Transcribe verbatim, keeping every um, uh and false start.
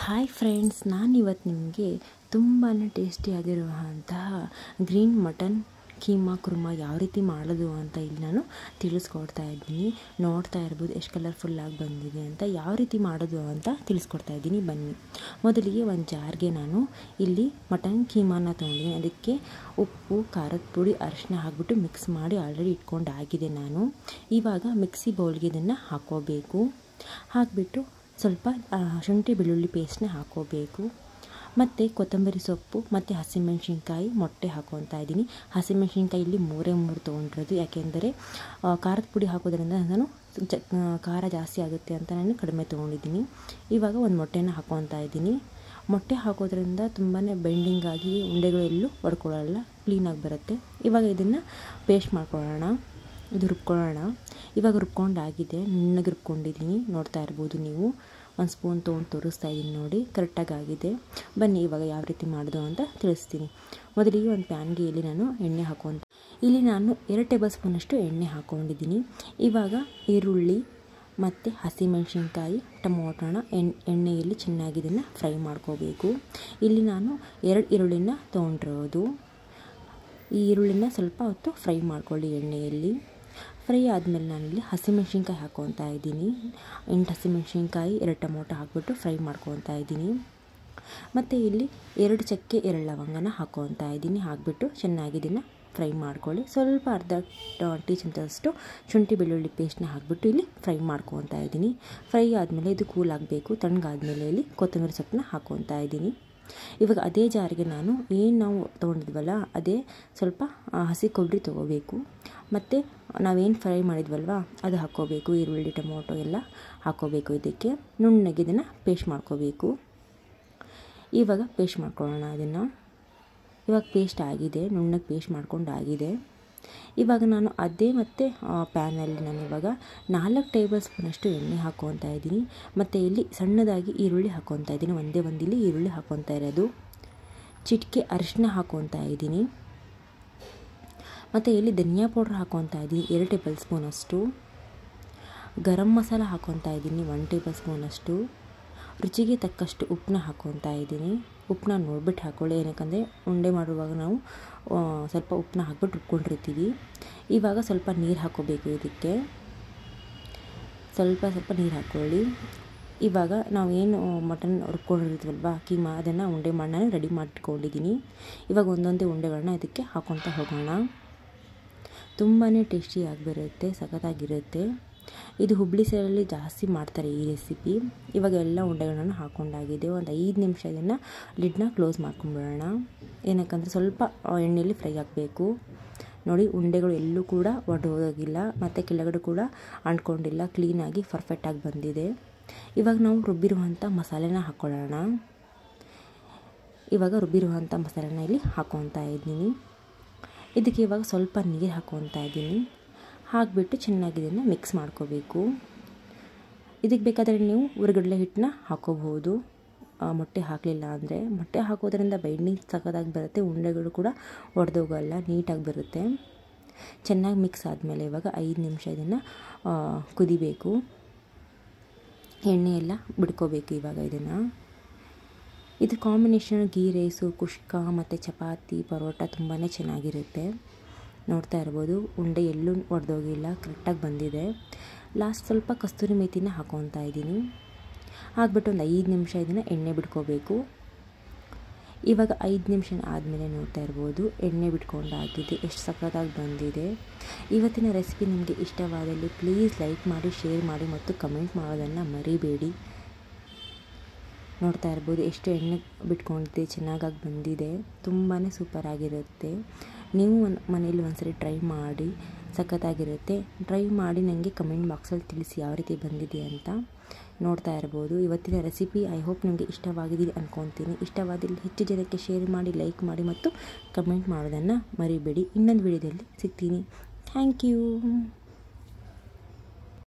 Hi friends, ನಾನಿವತ್ತು ನಿಮಗೆ ತುಂಬಾ ಟೇಸ್ಟಿಯಾಗಿರುವಂತಹ ಗ್ರೀನ್ ಮಟನ್ ಕೀಮಾ ಕುರ್ಮಾ ಯಾವ ರೀತಿ ಮಾಡೋದು ಅಂತ ಇಲ್ಲಿ ನಾನು ತಿಳಿಸ್ಕೊಡ್ತಾ ಇದ್ದೀನಿ. ನೋಡ್ತಾ ಇರ್ಬೋದು ಎಷ್ಟು ಕಲರ್ಫುಲ್ಲಾಗಿ ಬಂದಿದೆ ಅಂತ. ಯಾವ ರೀತಿ ಮಾಡೋದು ಅಂತ ತಿಳಿಸ್ಕೊಡ್ತಾ ಇದ್ದೀನಿ, ಬನ್ನಿ. ಮೊದಲಿಗೆ ಒಂದು ಜಾರ್ಗೆ ನಾನು ಇಲ್ಲಿ ಮಟನ್ ಕೀಮಾನ ತೊಗೊಂಡಿದ್ದೀನಿ. ಅದಕ್ಕೆ ಉಪ್ಪು, ಖಾರದ ಪುಡಿ, ಅರಿಶಿನ ಹಾಕ್ಬಿಟ್ಟು ಮಿಕ್ಸ್ ಮಾಡಿ ಆಲ್ರೆಡಿ ಇಟ್ಕೊಂಡು ಆಗಿದೆ ನಾನು. ಇವಾಗ ಮಿಕ್ಸಿ ಬೌಲ್ಗೆ ಇದನ್ನು ಹಾಕ್ಕೋಬೇಕು. ಹಾಕಿಬಿಟ್ಟು ಸ್ವಲ್ಪ ಶುಂಠಿ ಬೆಳ್ಳುಳ್ಳಿ ಪೇಸ್ಟ್ನ ಹಾಕ್ಕೋಬೇಕು. ಮತ್ತು ಕೊತ್ತಂಬರಿ ಸೊಪ್ಪು ಮತ್ತು ಹಸಿಮೆಣ್ಸಿನ್ಕಾಯಿ, ಮೊಟ್ಟೆ ಹಾಕ್ಕೊತಾ ಇದ್ದೀನಿ. ಹಸಿಮೆಣ್ಸಿನ್ಕಾಯಿ ಇಲ್ಲಿ ಮೂರೇ ಮೂರು ತೊಗೊಂಡಿರೋದು, ಯಾಕೆಂದರೆ ಖಾರದ ಪುಡಿ ಹಾಕೋದ್ರಿಂದ ನಾನು ಜ ಖಾರ ಜಾಸ್ತಿ ಆಗುತ್ತೆ ಅಂತ ನಾನು ಕಡಿಮೆ ತೊಗೊಂಡಿದ್ದೀನಿ. ಇವಾಗ ಒಂದು ಮೊಟ್ಟೆನ ಹಾಕ್ಕೊತಾ ಇದ್ದೀನಿ. ಮೊಟ್ಟೆ ಹಾಕೋದ್ರಿಂದ ತುಂಬಾ ಬೆಂಡಿಂಗ್ ಆಗಿ ಉಂಡೆಗಳು ಎಲ್ಲೂ ಹೊಡ್ಕೊಳ್ಳಲ್ಲ, ಕ್ಲೀನಾಗಿ ಬರುತ್ತೆ. ಇವಾಗ ಇದನ್ನು ಪೇಸ್ಟ್ ಮಾಡ್ಕೊಳ್ಳೋಣ, ಇದು ರುಬ್ಕೊಳ್ಳೋಣ. ಇವಾಗ ರುಬ್ಕೊಂಡಾಗಿದೆ, ನುಣ್ಣಗೆ ರುಬ್ಕೊಂಡಿದ್ದೀನಿ. ನೋಡ್ತಾ ಇರ್ಬೋದು ನೀವು. ಒಂದು ಸ್ಪೂನ್ ತೊಗೊಂಡು ತೋರಿಸ್ತಾ ಇದ್ದೀನಿ ನೋಡಿ, ಕರೆಕ್ಟಾಗಿ ಆಗಿದೆ. ಬನ್ನಿ ಇವಾಗ ಯಾವ ರೀತಿ ಮಾಡೋದು ಅಂತ ತಿಳಿಸ್ತೀನಿ. ಮೊದಲಿಗೆ ಒಂದು ಪ್ಯಾನ್ಗೆ ಇಲ್ಲಿ ನಾನು ಎಣ್ಣೆ ಹಾಕ್ಕೊಂತ ಇಲ್ಲಿ ನಾನು ಎರಡು ಟೇಬಲ್ ಸ್ಪೂನಷ್ಟು ಎಣ್ಣೆ ಹಾಕ್ಕೊಂಡಿದ್ದೀನಿ. ಇವಾಗ ಈರುಳ್ಳಿ ಮತ್ತು ಹಸಿಮೆಣ್ಸಿನ್ಕಾಯಿ, ಟೊಮೊಟೊನ ಎಣ್ ಎಣ್ಣೆಯಲ್ಲಿ ಚೆನ್ನಾಗಿ ಇದನ್ನು ಫ್ರೈ ಮಾಡ್ಕೋಬೇಕು. ಇಲ್ಲಿ ನಾನು ಎರಡು ಈರುಳ್ಳಿನ ತೊಗೊಂಡಿರೋದು. ಈ ಈರುಳ್ಳಿನ ಸ್ವಲ್ಪ ಹೊತ್ತು ಫ್ರೈ ಮಾಡ್ಕೊಳ್ಳಿ ಎಣ್ಣೆಯಲ್ಲಿ. ಫ್ರೈ ಆದಮೇಲೆ ನಾನಿಲ್ಲಿ ಹಸಿಮೆಣ್ಸಿನ್ಕಾಯಿ ಹಾಕ್ಕೊತಾ ಇದ್ದೀನಿ. ಎಂಟು ಹಸಿಮೆಣ್ಸಿನ್ಕಾಯಿ, ಎರಡು ಟೊಮೊಟೊ ಹಾಕ್ಬಿಟ್ಟು ಫ್ರೈ ಮಾಡ್ಕೊತಾ ಇದ್ದೀನಿ. ಮತ್ತು ಇಲ್ಲಿ ಎರಡು ಚಕ್ಕೆ, ಎರಡು ಲವಂಗನ ಹಾಕ್ಕೊತಾ ಇದ್ದೀನಿ. ಹಾಕಿಬಿಟ್ಟು ಚೆನ್ನಾಗಿ ಇದನ್ನು ಫ್ರೈ ಮಾಡ್ಕೊಳ್ಳಿ. ಸ್ವಲ್ಪ ಅರ್ಧ ಟೀ ಚಮಚದಷ್ಟು ಶುಂಠಿ ಬೆಳ್ಳುಳ್ಳಿ ಪೇಸ್ಟ್ನ ಹಾಕಿಬಿಟ್ಟು ಇಲ್ಲಿ ಫ್ರೈ ಮಾಡ್ಕೊತಾ ಇದ್ದೀನಿ. ಫ್ರೈ ಆದಮೇಲೆ ಇದು ಕೂಲ್ ಆಗಬೇಕು. ತಣ್ಣಗಾದ್ಮೇಲೆ ಇಲ್ಲಿ ಕೊತ್ತಂಬರಿ ಸೊಪ್ಪನ್ನ ಹಾಕ್ಕೊತಾ ಇದ್ದೀನಿ. ಇವಾಗ ಅದೇ ಜಾರಿಗೆ ನಾನು ಏನು ನಾವು ತೊಗೊಂಡಿದ್ವಲ್ಲ ಅದೇ ಸ್ವಲ್ಪ ಹಸಿ ಕೊಬ್ಬರಿ ತೊಗೋಬೇಕು. ಮತ್ತು ನಾವೇನು ಫ್ರೈ ಮಾಡಿದ್ವಲ್ವ ಅದು ಹಾಕ್ಕೋಬೇಕು. ಈರುಳ್ಳಿ, ಟೊಮೊಟೊ ಎಲ್ಲ ಹಾಕ್ಕೋಬೇಕು. ಇದಕ್ಕೆ ನುಣ್ಣಗೆ ಇದನ್ನು ಪೇಸ್ಟ್ ಮಾಡ್ಕೋಬೇಕು. ಇವಾಗ ಪೇಸ್ಟ್ ಮಾಡ್ಕೊಳ್ಳೋಣ ಇದನ್ನು. ಇವಾಗ ಪೇಸ್ಟ್ ಆಗಿದೆ, ನುಣ್ಣಗೆ ಪೇಸ್ಟ್ ಮಾಡ್ಕೊಂಡು ಆಗಿದೆ. ಇವಾಗ ನಾನು ಅದೇ ಮತ್ತು ಪ್ಯಾನಲ್ಲಿ ನಾನು ಇವಾಗ ನಾಲ್ಕು ಟೇಬಲ್ ಸ್ಪೂನಷ್ಟು ಎಣ್ಣೆ ಹಾಕ್ಕೊತಾ ಇದ್ದೀನಿ. ಮತ್ತು ಇಲ್ಲಿ ಸಣ್ಣದಾಗಿ ಈರುಳ್ಳಿ ಹಾಕ್ಕೊತಾ ಇದ್ದೀನಿ. ಒಂದೇ ಒಂದು ಇಲ್ಲಿ ಈರುಳ್ಳಿ ಹಾಕ್ಕೊತಾ ಇರೋದು. ಚಿಟಿಕೆ ಅರಿಶಿನ ಹಾಕ್ಕೊತಾ ಇದ್ದೀನಿ. ಮತ್ತು ಇಲ್ಲಿ ಧನಿಯಾ ಪೌಡ್ರ್ ಹಾಕ್ಕೊತಾ ಇದ್ದೀನಿ ಎರಡು ಟೇಬಲ್ ಸ್ಪೂನಷ್ಟು. ಗರಂ ಮಸಾಲ ಹಾಕ್ಕೊತಾ ಇದ್ದೀನಿ ಒಂದು ಟೇಬಲ್ ಸ್ಪೂನಷ್ಟು. ರುಚಿಗೆ ತಕ್ಕಷ್ಟು ಉಪ್ಪನ್ನ ಹಾಕ್ಕೊತಾ ಇದ್ದೀನಿ. ಉಪ್ಪನ್ನ ನೋಡ್ಬಿಟ್ಟು ಹಾಕ್ಕೊಳ್ಳಿ, ಏನಕ್ಕಂದರೆ ಉಂಡೆ ಮಾಡುವಾಗ ನಾವು ಸ್ವಲ್ಪ ಉಪ್ಪನ್ನ ಹಾಕ್ಬಿಟ್ಟು ರುಬ್ಕೊಂಡಿರ್ತೀವಿ. ಇವಾಗ ಸ್ವಲ್ಪ ನೀರು ಹಾಕ್ಕೋಬೇಕು. ಇದಕ್ಕೆ ಸ್ವಲ್ಪ ಸ್ವಲ್ಪ ನೀರು ಹಾಕ್ಕೊಳ್ಳಿ. ಇವಾಗ ನಾವು ಏನು ಮಟನ್ ರುಬ್ಕೊಂಡಿರ್ತೀವಲ್ವ ಕೀಮಾ, ಅದನ್ನು ಉಂಡೆ ಮಾಡಿ ನಾನು ರೆಡಿ ಮಾಡಿಟ್ಕೊಂಡಿದ್ದೀನಿ. ಇವಾಗ ಒಂದೊಂದೇ ಉಂಡೆಗಳನ್ನ ಇದಕ್ಕೆ ಹಾಕ್ಕೊತಾ ಹೋಗೋಣ. ತುಂಬಾ ಟೇಸ್ಟಿಯಾಗಿ ಬರುತ್ತೆ, ಸಖತ್ತಾಗಿರುತ್ತೆ. ಇದು ಹುಬ್ಳಿ ಸೈಡಲ್ಲಿ ಜಾಸ್ತಿ ಮಾಡ್ತಾರೆ ಈ ರೆಸಿಪಿ. ಇವಾಗ ಎಲ್ಲ ಉಂಡೆಗಳನ್ನು ಹಾಕ್ಕೊಂಡಾಗಿದೆ. ಒಂದು ಐದು ನಿಮಿಷ ಇದನ್ನು ಲಿಡ್ನ ಕ್ಲೋಸ್ ಮಾಡ್ಕೊಂಡ್ಬಿಡೋಣ. ಏನಕ್ಕಂದರೆ ಸ್ವಲ್ಪ ಎಣ್ಣೆಯಲ್ಲಿ ಫ್ರೈ ಆಗಬೇಕು. ನೋಡಿ, ಉಂಡೆಗಳು ಎಲ್ಲೂ ಕೂಡ ಒಡೆದೋಗಿಲ್ಲ ಮತ್ತು ಕೆಳಗಡೆ ಕೂಡ ಅಂಟ್ಕೊಂಡಿಲ್ಲ, ಕ್ಲೀನಾಗಿ ಪರ್ಫೆಕ್ಟಾಗಿ ಬಂದಿದೆ. ಇವಾಗ ನಾವು ರುಬ್ಬಿರುವಂಥ ಮಸಾಲೆನ ಹಾಕ್ಕೊಳ್ಳೋಣ. ಇವಾಗ ರುಬ್ಬಿರುವಂಥ ಮಸಾಲೆನ ಇಲ್ಲಿ ಹಾಕ್ಕೊತಾ ಇದ್ದೀನಿ. ಇದಕ್ಕೆ ಇವಾಗ ಸ್ವಲ್ಪ ನೀರು ಹಾಕ್ಕೊತಾ ಇದ್ದೀನಿ. ಹಾಕಿಬಿಟ್ಟು ಚೆನ್ನಾಗಿ ಇದನ್ನು ಮಿಕ್ಸ್ ಮಾಡ್ಕೋಬೇಕು. ಇದಕ್ಕೆ ಬೇಕಾದರೆ ನೀವು ಹುರಿಗಡಲೆ ಹಿಟ್ಟನ್ನ ಹಾಕ್ಕೋಬಹುದು, ಮೊಟ್ಟೆ ಹಾಕಲಿಲ್ಲ ಅಂದರೆ. ಮೊಟ್ಟೆ ಹಾಕೋದ್ರಿಂದ ಬೈಂಡಿಂಗ್ ಸಖತ್ತಾಗಿ ಬರುತ್ತೆ, ಉಂಡೆಗಳು ಕೂಡ ಒಡೆದೋಗಲ್ಲ, ನೀಟಾಗಿ ಬರುತ್ತೆ. ಚೆನ್ನಾಗಿ ಮಿಕ್ಸ್ ಆದಮೇಲೆ ಇವಾಗ ಐದು ನಿಮಿಷ ಇದನ್ನು ಕುದಿಬೇಕು. ಎಣ್ಣೆ ಎಲ್ಲ ಬಿಡ್ಕೋಬೇಕು ಇವಾಗ ಇದನ್ನು. ಇದು ಕಾಂಬಿನೇಷನ್ ಗೀ ರೈಸು, ಕುಷ್ಕ ಮತ್ತು ಚಪಾತಿ, ಪರೋಟ ತುಂಬಾ ಚೆನ್ನಾಗಿರುತ್ತೆ. ನೋಡ್ತಾ ಇರ್ಬೋದು, ಉಂಡೆ ಎಲ್ಲೂ ಒಡೆದೋಗಿಲ್ಲ, ಕರೆಕ್ಟಾಗಿ ಬಂದಿದೆ. ಲಾಸ್ಟ್ ಸ್ವಲ್ಪ ಕಸ್ತೂರಿ ಮೇಥಿನ ಹಾಕ್ಕೊತಾ ಇದ್ದೀನಿ. ಹಾಕ್ಬಿಟ್ಟು ಒಂದು ಐದು ನಿಮಿಷ ಇದನ್ನು ಎಣ್ಣೆ ಬಿಟ್ಕೋಬೇಕು. ಇವಾಗ ಐದು ನಿಮಿಷ ಆದಮೇಲೆ ನೋಡ್ತಾ ಇರ್ಬೋದು, ಎಣ್ಣೆ ಬಿಟ್ಕೊಂಡಾಗಿದೆ, ಎಷ್ಟು ಸಖತ್ತಾಗಿ ಬಂದಿದೆ. ಇವತ್ತಿನ ರೆಸಿಪಿ ನಿಮಗೆ ಇಷ್ಟವಾದಲ್ಲಿ ಪ್ಲೀಸ್ ಲೈಕ್ ಮಾಡಿ, ಶೇರ್ ಮಾಡಿ ಮತ್ತು ಕಮೆಂಟ್ ಮಾಡೋದನ್ನು ಮರಿಬೇಡಿ. ನೋಡ್ತಾ ಇರ್ಬೋದು ಎಷ್ಟು ಎಣ್ಣೆ ಬಿಟ್ಕೊಂಡಿದೆ, ಚೆನ್ನಾಗಾಗಿ ಬಂದಿದೆ. ತುಂಬಾ ಸೂಪರಾಗಿರುತ್ತೆ. ನೀವು ಒಂದು ಮನೇಲಿ ಒಂದ್ಸರಿ ಟ್ರೈ ಮಾಡಿ, ಸಖತ್ತಾಗಿರುತ್ತೆ. ಟ್ರೈ ಮಾಡಿ ನನಗೆ ಕಮೆಂಟ್ ಬಾಕ್ಸಲ್ಲಿ ತಿಳಿಸಿ ಯಾವ ರೀತಿ ಬಂದಿದೆ ಅಂತ. ನೋಡ್ತಾ ಇರ್ಬೋದು ಇವತ್ತಿನ ರೆಸಿಪಿ. ಐ ಹೋಪ್ ನಿಮಗೆ ಇಷ್ಟವಾಗಿದೆ ಅಂದ್ಕೊತೀನಿ. ಇಷ್ಟವಾದಲ್ಲಿ ಹೆಚ್ಚು ಜನಕ್ಕೆ ಶೇರ್ ಮಾಡಿ, ಲೈಕ್ ಮಾಡಿ ಮತ್ತು ಕಮೆಂಟ್ ಮಾಡೋದನ್ನು ಮರಿಬೇಡಿ. ಇನ್ನೊಂದು ವಿಡಿಯೋದಲ್ಲಿ ಸಿಗ್ತೀನಿ. Thank you.